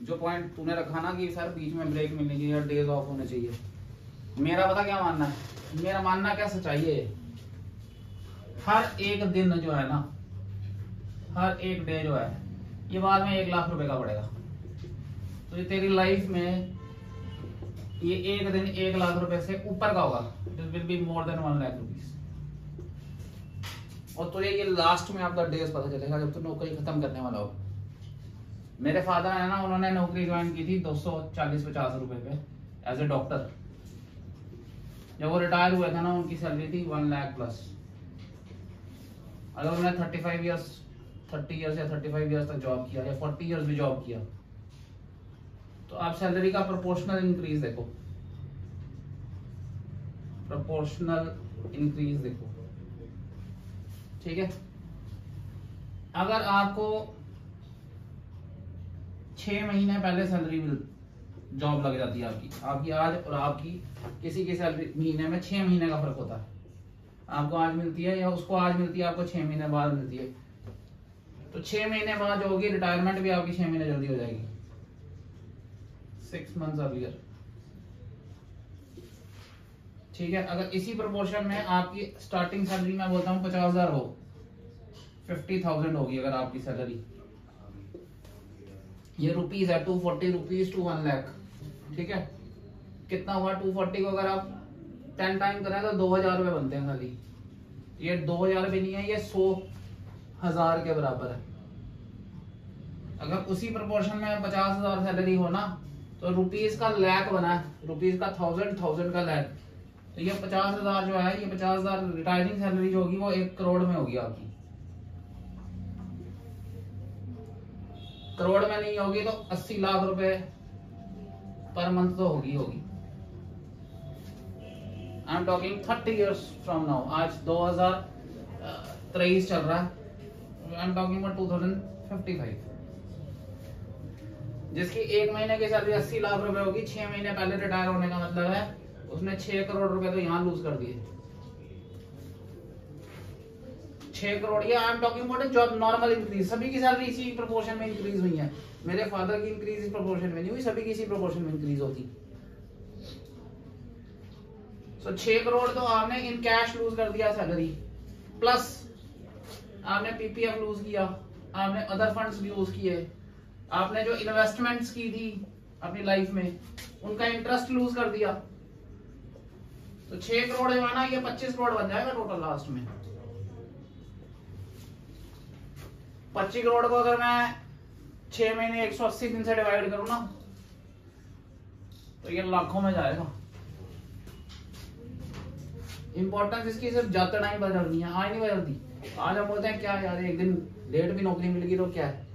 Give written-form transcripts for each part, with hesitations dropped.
जो पॉइंट तूने रखा ना कि सर बीच में ब्रेक मिलनी चाहिए, डेज ऑफ होने चाहिए, मेरा पता क्या मानना है, मेरा मानना क्या सच्चाई है, हर एक दिन जो है ना, हर एक डे जो है ये बाद में 1 लाख रुपए का पड़ेगा। तो ये तेरी लाइफ में ये एक दिन 1 लाख रुपए से ऊपर का होगा, this will be more than 1 lakh rupees. और तुझे ये लास्ट में आपका डेज पता चलेगा जब तू नौकरी खत्म करने वाला हो। मेरे फादर है ना, उन्होंने नौकरी ज्वाइन की थी 240-50 रुपए पे एज ए डॉक्टर। जब वो रिटायर हुए थे ना, उनकी सैलरी थी 1 लाख प्लस। अगर उन्होंने 30 इयर्स या 35 इयर्स तक जॉब किया या 40 इयर्स भी जॉब किया, तो आप सैलरी का प्रोपोर्शनल इंक्रीज देखो, प्रोपोर्शनल इंक्रीज देखो, ठीक है। अगर आपको 6 महीने पहले सैलरी जॉब लग जाती है आपकी आज और आपकी किसी की सैलरी महीने में 6 महीने का फर्क होता है, आपको आज मिलती है या उसको आज मिलती है, आपको 6 महीने बाद मिलती है, तो 6 महीने बाद जो होगी रिटायरमेंट भी आपकी 6 महीने जल्दी हो जाएगी, 6 मंथ्स अर्लियर, ठीक है। अगर इसी प्रोपोर्शन में आपकी स्टार्टिंग सैलरी मैं बोलता हूँ 50,000 हो, 50,000 होगी अगर आपकी सैलरी, ये रुपीज है, 240 रुपीज टू 1 लाख, ठीक है। कितना हुआ 240 को अगर आप 10 टाइम करें तो 2,000 रुपए बनते हैं खाली। ये 2,000 भी नहीं है, ये 100,000 के बराबर है। अगर उसी प्रोपोर्शन में 50,000 सैलरी हो ना, तो रुपीज का लाख बना है, रुपीज का 1000 का लाख, तो ये 50,000 जो है, ये 50,000 रिटायरिंग सैलरी जो होगी वो 1 करोड़ में होगी आपकी। करोड़ में नहीं होगी तो 80 लाख रुपए पर मंथ तो होगी। I am talking 30 years from now, आज 2023 चल रहा है, आई एम टॉकिंग अबाउट 2055। जिसकी 1 महीने की सैलरी 80 लाख रुपए होगी, 6 महीने पहले रिटायर होने का मतलब है उसने 6 करोड़ रुपए तो यहाँ लूज कर दिए। 6 करोड़, ये I am talking about job normal increase, सभी की सैलरी इसी प्रोपोर्शन में इंक्रीज हुई है। मेरे फादर की इंक्रीज इस प्रोपोर्शन में नहीं हुई, सभी की इसी प्रोपोर्शन में इंक्रीज होती। सो 6 करोड़ तो आपने इन कैश लूज कर दिया सैलरी, प्लस आपने पीपीएफ लूज किया, आपने अदर फंड्स यूज किए, आपने जो इन्वेस्टमेंट्स की थी अपनी लाइफ में उनका इंटरेस्ट लूज कर दिया। तो 6 करोड़ जो है ना, ये 25 करोड़ बन जाएगा टोटल लास्ट में। 25 करोड़ को अगर मैं 6 महीने 180 दिन से डिवाइड करूं ना, तो ये लाखों में जाएगा। इंपॉर्टेंस इसकी सिर्फ जाते टाइम बदलनी है, आज नहीं बदलती। आज हम बोलते हैं क्या यार, एक दिन लेट भी नौकरी मिल गई तो क्या है।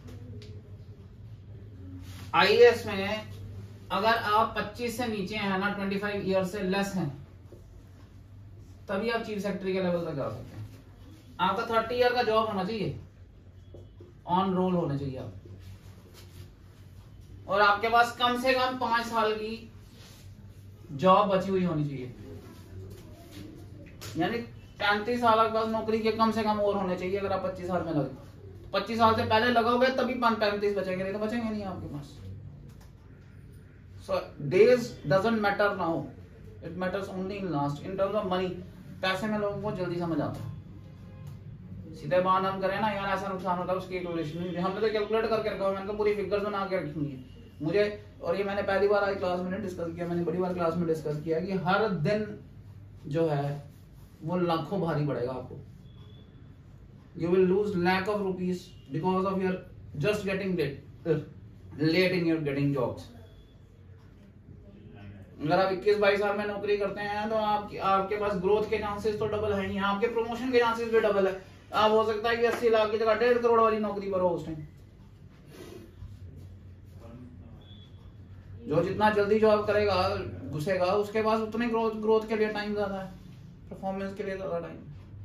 आईएएस में अगर आप 25 से नीचे हैं ना, 25 ईयर से लेस हैं, तभी आप चीफ सेक्रेटरी के लेवल तक जा सकते हैं। आपका 30 ईयर का जॉब होना चाहिए, ऑन रोल होने चाहिए आप, और आपके पास कम से कम 5 साल की जॉब बची हुई होनी चाहिए, यानी 35 साल के बाद नौकरी के कम से कम और होने चाहिए। अगर आप 25 साल में लगे, 25 साल से पहले लगोगे तभी 35 बचेंगे, नहीं तो बचेंगे नहीं आपके पास। So days doesn't matter now, it matters only in last, in terms of money. पैसे में लोगों को जल्दी समझ आता है, सीधे बात हम करें ना यार ऐसा नुकसान होता है, उसकी कैलकुलेशन नहीं, हमने तो कैलकुलेट करके रखा है, मैंने पूरी फिगर्स बना के रखी हुई है मुझे। और ये मैंने पहली बार आज क्लास में डिस्कस किया, मैंने बड़ी बार क्लास में डिस्कस किया कि हर दिन जो है वो लाखों भारी पड़ेगा आपको। You will lose lakh of rupees because of your just getting late in your getting jobs. अगर आप 21-22 साल में नौकरी करते हैं तो आपके पास ग्रोथ के चांसेस तो डबल है ही, आपके प्रमोशन के चांसेस भी डबल है। आप हो सकता है कि 80 लाख की जगह 1.5 करोड़ वाली नौकरी पर हो उस टाइम। जो जितना जल्दी जॉब करेगा घुसेगा उसके पास उतने ग्रोथ के लिए टाइम ज्यादा है, परफॉर्मेंस के लिए ज्यादा टाइम।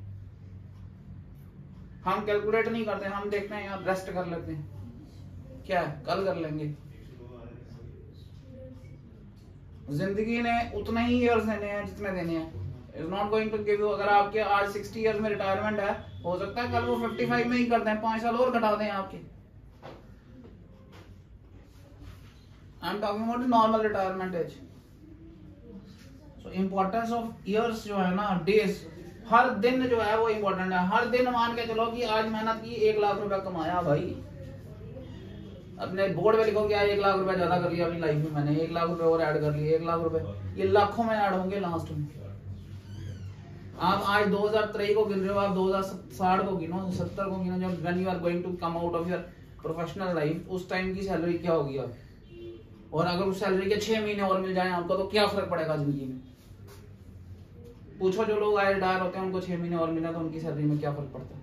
हम कैलकुलेट नहीं करते, हम देखते हैं यार रेस्ट कर लेते हैं, क्या है कल कर लेंगे। जिंदगी ने उतने ही ईयर्स देने हैं जितने देने हैं, is not going to give you. अगर आपके आज 60 ईयर्स में रिटायरमेंट है, हो सकता है कल वो 55 में ही कर दें, 5 साल और घटा दें आपके। I am talking about normal retirement age. So importance of years जो है ना, डेज, हर दिन जो है वो इम्पोर्टेंट है। हर दिन मान के चलो कि आज मेहनत की 1 लाख रुपया कमाया भाई, अपने बोर्ड पे लिखो कि आज 1 लाख रुपया ज्यादा कर लिया अपनी लाइफ में, मैंने 1 लाख रुपए और ऐड कर लिए, 1 लाख रुपए ये लाखों में ऐड होंगे लास्ट में। आप आज 2023 को गिन रहे हो, आप 2060 को गिनो, 70 को गिनो, जब when you are going to come out of your professional life, उस टाइम की सैलरी क्या होगी आप, और अगर उस सैलरी के 6 महीने और मिल जाए आपको तो क्या फर्क पड़ेगा जिंदगी में। पूछो जो लोग आज रिटायर होते हैं उनको 6 महीने और मिला तो उनकी सैलरी में क्या फर्क पड़ता है।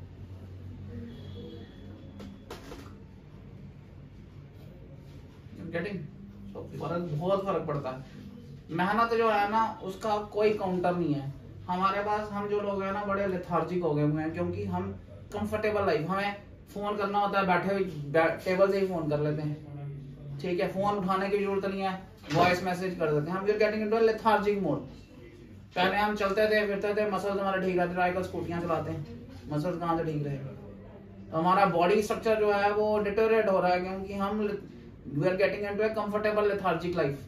गेटिंग बहुत फर्क पड़ता है। मेहनत जो है ना उसका कोई काउंटर नहीं है हमारे पास। हम जो लोग हैं ना बड़े लेथार्जिक हो गए हुए हैं, क्योंकि हम कंफर्टेबल लाइफ, हमें फोन करना होता है बैठे हुए टेबल से ही फोन कर लेते हैं, ठीक है, फोन उठाने की जरूरत नहीं है, वॉइस मैसेज कर देते हैं। हम गेटिंग इनटू लेथार्जिक मोड। पहले हम चलते थे फिरते थे, मसल्स हमारे ठीक रहते थे, आजकल स्कूटियां चलाते हैं, मसल्स कहाँ से ठीक रहेगा। तो हमारा बॉडी स्ट्रक्चर जो है वो डिटोरेट हो रहा है, क्योंकि हम we are getting into a comfortable lethargic life.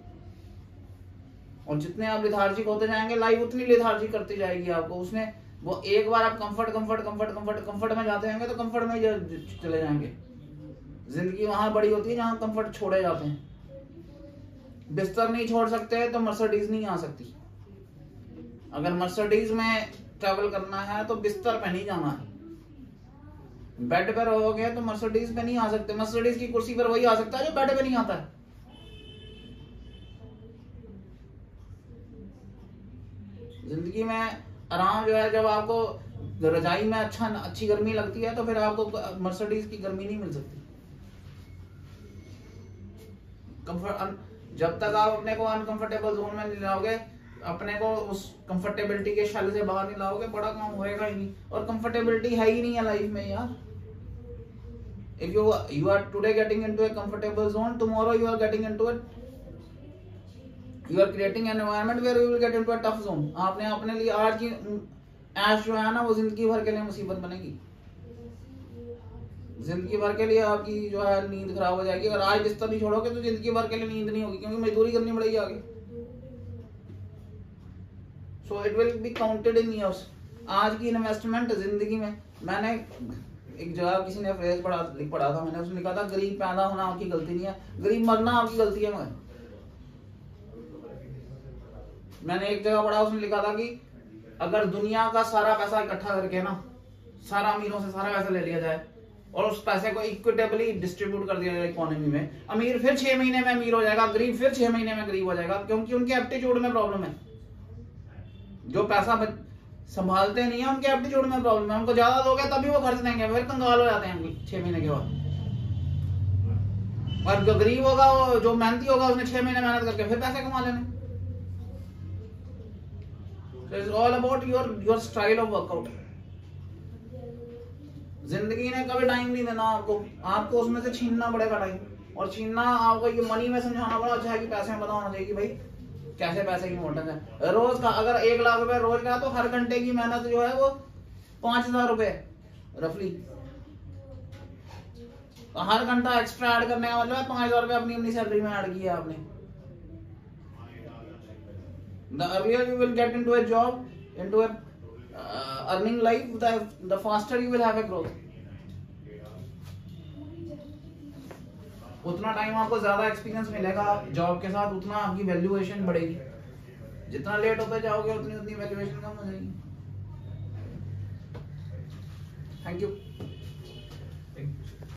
और जितने आप लेथार्जिक होते जाएंगे लाइफ उतनी लेथार्जिक करती जाएगी आपको। उसने वो एक बार आप कंफर्ट में जाते होंगे तो कंफर्ट में चले जाएंगे। जिंदगी वहां बड़ी होती है जहां कंफर्ट छोड़े जाते हैं। बिस्तर नहीं छोड़ सकते तो मर्सिडीज नहीं आ सकती। अगर मर्सिडीज में ट्रैवल करना है तो बिस्तर पे नहीं जाना है। बेड पे रहोगे तो मर्सिडीज पे नहीं आ सकते। मर्सिडीज की कुर्सी पर वही आ सकता है जो बेड पे नहीं आता है। जिंदगी में आराम जो है, जब आपको रजाई में अच्छी गर्मी लगती है तो फिर आपको मर्सिडीज की गर्मी नहीं मिल सकती। जब तक आप अपने को अनकंफर्टेबल जोन में नहीं लाओगे, अपने को उस कंफर्टेबिलिटी के शैल से बाहर नहीं लाओगे, बड़ा काम होएगा ही नहीं। और कंफर्टेबिलिटी है ही नहीं है लाइफ में यार। If you are today getting into a comfortable zone, tomorrow you are getting into it, you are creating an environment where you will get into a tough zone. आपने अपने लिए आज की ऐश जो है ना वो जिंदगी भर के लिए मुसीबत बनेगी। जिंदगी भर के लिए आपकी जो है नींद खराब हो जाएगी। अगर आज बिस्तर नहीं छोड़ोगे तो जिंदगी भर के लिए नींद नहीं होगी, क्योंकि मजदूरी करनी पड़ेगी आगे। So it will be counted in years. आज की इन्वेस्टमेंट जिंदगी में, मैंने एक जगह किसी ने फ्रेज पढ़ा था मैंने, उसने लिखा था गरीब पैदा होना आपकी गलती नहीं है, गरीब मरना आपकी गलती है। मैंने एक जगह पढ़ा, उसने लिखा था कि अगर दुनिया का सारा पैसा इकट्ठा करके ना, सारा अमीरों से सारा पैसा ले लिया जाए और उस पैसे को इक्विटेबली डिस्ट्रीब्यूट कर दिया जाए इकोनॉमी में, अमीर फिर 6 महीने में अमीर हो जाएगा, गरीब फिर 6 महीने में गरीब हो जाएगा, क्योंकि उनके एप्टीट्यूड में प्रॉब्लम है। जो पैसा संभालते नहीं है उनके एप्टीट्यूड में प्रॉब्लम है। उनको ज्यादा दोगे तभी वो खर्च देंगे, फिर कंगाल हो जाते हैं 6 महीने के बाद। और जो गरीब होगा, वो जो मेहनती होगा, उसने 6 महीने मेहनत करके फिर पैसे कमा लेने। So it's all about your style of workout. जिंदगी ने कभी टाइम नहीं देना आपको उसमें से छीनना पड़ेगा टाइम। और छीनना आपको ये मनी में समझाना बड़ा अच्छा है कि पैसे में पता होना चाहिए कि भाई कैसे पैसे की इम्पोर्टेंस है। रोज का अगर 1 लाख रुपए रोज का, तो हर घंटे की मेहनत जो है वो 5,000 रुपए रफली। तो हर घंटा एक्स्ट्रा ऐड करने का मतलब है 5,000 रुपए अपनी सैलरी में ऐड किया आपने। The earlier you will get into a job, into a earning life, the faster you will have a growth. उतना टाइम आपको ज्यादा एक्सपीरियंस मिलेगा जॉब के साथ, उतना आपकी वैल्यूएशन बढ़ेगी। जितना लेट होते जाओगे उतनी वैल्यूएशन कम हो जाएगी। Thank you.